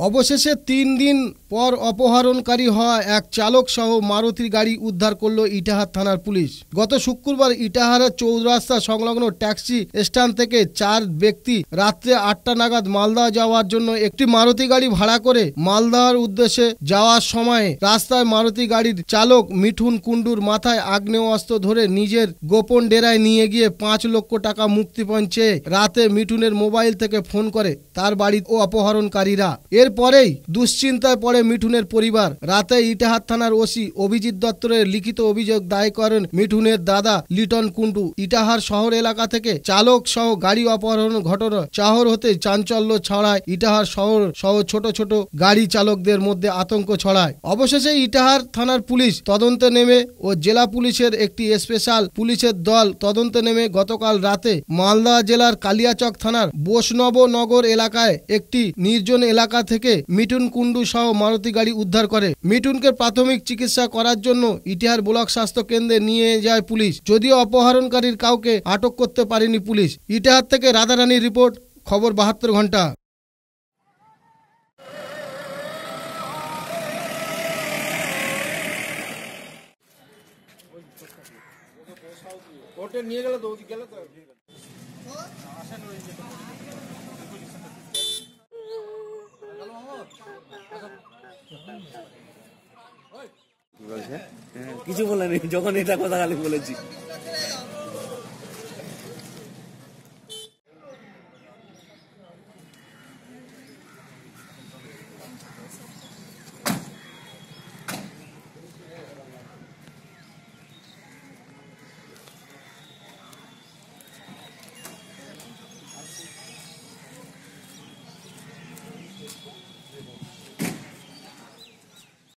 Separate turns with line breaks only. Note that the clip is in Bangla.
অবশেষে ৩ দিন পর অপহরণকারী হওয়া এক চালক সহ মারুতি গাড়ি উদ্ধার করল ইটাহার থানার পুলিশ। গত শুক্রবার ইটাহারের চৌরাস্তা সংলগ্ন ট্যাক্সি স্ট্যান্ড থেকে 4 ব্যক্তি রাত্রে 8টা নাগাদ মালদহ যাওয়ার জন্য একটি মারুতি গাড়ি ভাড়া করে মালদহর উদ্দেশ্যে যাওয়ার সময়ে রাস্তায় মারুতি গাড়ির চালক মিঠুন কুণ্ডুর মাথায় আগ্নেয়াস্ত্র ধরে নিজের গোপন ডেরায় নিয়ে গিয়ে 5 লক্ষ টাকা মুক্তিপণ চেয়ে রাতে মিঠুনের মোবাইল থেকে ফোন করে তার বাড়ির অপহরণকারীরা। এরপরেই দুশ্চিন্তায় পড়ে মিঠুনের পরিবার। রাতে ইটাহার থানার ওসি অভিজিৎ দত্তরের লিখিত অভিযোগ দায়ের করেন মিঠুনের দাদা লিটন কুণ্ডু। ইটাহার শহর এলাকা থেকে চালক সহ গাড়ি অপহরণ ঘটনা চাহর হতে চাঞ্চল্য ছড়ায় ইটাহার শহর সহ ছোট ছোট গাড়ি চালকদের মধ্যে আতঙ্ক ছড়ায়। অবশেষে ইটাহার থানার পুলিশ তদন্তে নেমে ও জেলা পুলিশের একটি স্পেশাল পুলিশের দল তদন্তে নেমে গতকাল রাতে মালদহ জেলার কালিয়াচক থানার বৈষ্ণবনগর এলাকায় একটি নির্জন এলাকা থেকে মিঠুন কুণ্ডু সহ মারুতি গাড়ি উদ্ধার করে। মিঠুনকে প্রাথমিক চিকিৎসা করার জন্য ইটাহার ব্লক স্বাস্থ্য কেন্দ্রে নিয়ে যায় পুলিশ, যদিও অপহরণকারীর কাউকে আটক করতে পারেনি পুলিশ। ইটাহার থেকে রাধারানীর রিপোর্ট, খবর 72 ঘন্টা। নিয়ে গেল তো গেল তো
কিছু বলেনি যখন এটা কথা খালি বলেছি।